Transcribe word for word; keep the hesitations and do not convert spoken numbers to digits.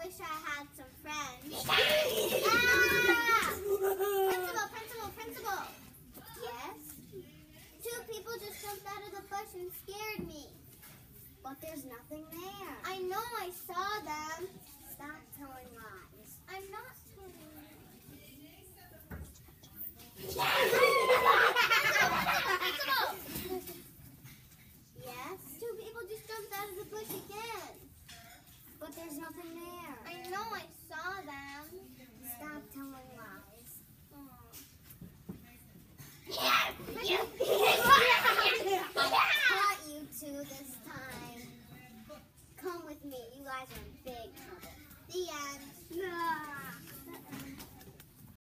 wish I had some friends. Ah! Principal, principal, principal. Yes? Two people just jumped out of the bush and scared me. But there's nothing there. I know, I saw them. Stop telling lies. I'm not telling you. Yes? Two people just jumped out of the bush again. But there's nothing there. I know, I saw them. Stop telling lies. I caught you two this time. Come with me. You guys are in big trouble. The end.